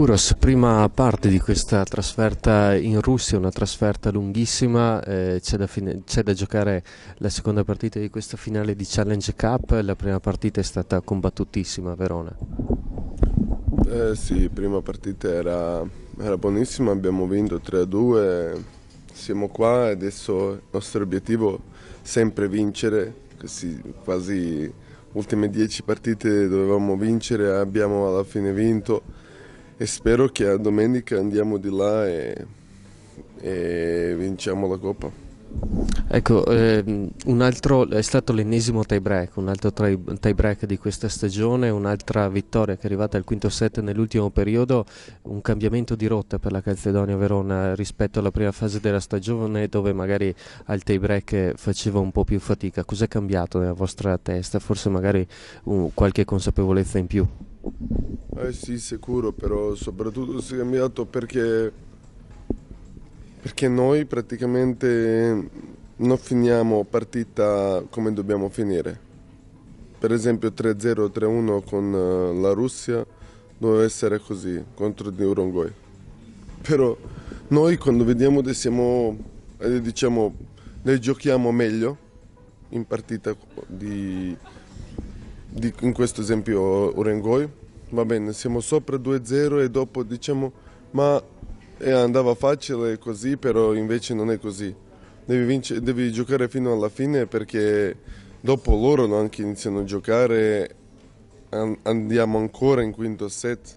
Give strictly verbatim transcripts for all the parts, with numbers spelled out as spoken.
Uros, prima parte di questa trasferta in Russia, una trasferta lunghissima, eh, c'è da, fine- c'è da giocare la seconda partita di questa finale di Challenge Cup, la prima partita è stata combattutissima a Verona. Eh sì, prima partita era, era buonissima, abbiamo vinto tre a due, siamo qua e adesso il nostro obiettivo è sempre vincere, così quasi ultime dieci partite dovevamo vincere, abbiamo alla fine vinto e spero che a domenica andiamo di là e, e vinciamo la Coppa. Ecco, ehm, un altro, è stato l'ennesimo tie break, un altro tie, tie break di questa stagione, un'altra vittoria che è arrivata al quinto set nell'ultimo periodo, un cambiamento di rotta per la Calzedonia Verona rispetto alla prima fase della stagione dove magari al tie break faceva un po' più fatica. Cos'è cambiato nella vostra testa? Forse magari uh, qualche consapevolezza in più? Eh sì, sicuro, però soprattutto si è cambiato perché Perché noi praticamente non finiamo partita come dobbiamo finire. Per esempio tre a zero, tre a uno con eh, la Russia doveva essere così contro di Uruguay. Però noi quando vediamo che siamo, eh, diciamo, ne giochiamo meglio in partita di, di- in questo esempio Uruguay, va bene, siamo sopra due a zero e dopo diciamo ma eh, andava facile così, però invece non è così. Devi, vince- devi giocare fino alla fine perché dopo loro anche iniziano a giocare, an- andiamo ancora in quinto set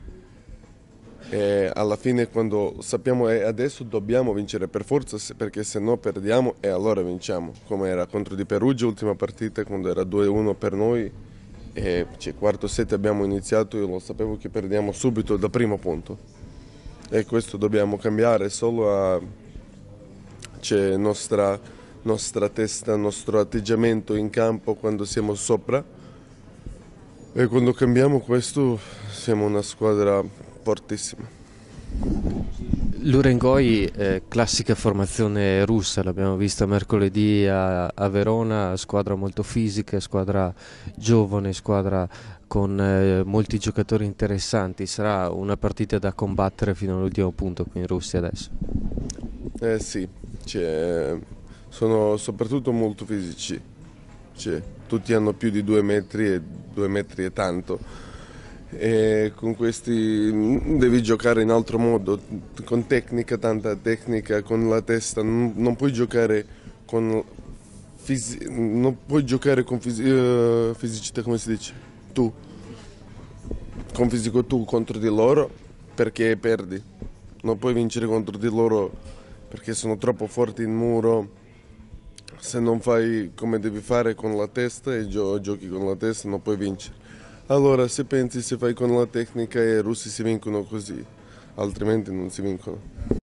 e alla fine quando sappiamo e adesso dobbiamo vincere per forza se- perché se no perdiamo e allora vinciamo, come era contro di Perugia l'ultima partita quando era due a uno per noi e cioè, quarto set abbiamo iniziato io lo sapevo che perdiamo subito da primo punto e questo dobbiamo cambiare solo a c'è nostra, nostra testa, nostro atteggiamento in campo quando siamo sopra e quando cambiamo questo siamo una squadra fortissima. L'Urengoi, eh, classica formazione russa, l'abbiamo vista mercoledì a, a Verona, squadra molto fisica, squadra giovane, squadra con eh, molti giocatori interessanti. Sarà una partita da combattere fino all'ultimo punto qui in Russia adesso. Eh sì, cioè, sono soprattutto molto fisici, cioè, tutti hanno più di due metri e due metri e tanto. E con questi mm, devi giocare in altro modo, con tecnica, tanta tecnica, con la testa, non, non puoi giocare con fisi- non puoi giocare con fisi- eh, fisicità, come si dice? Tu, con fisico tu contro di loro perché perdi. Non puoi vincere contro di loro perché sono troppo forti in muro. Se non fai come devi fare con la testa e gio- giochi con la testa non puoi vincere. Allora se pensi se fai con la tecnica i russi si vincono così, altrimenti non si vincono.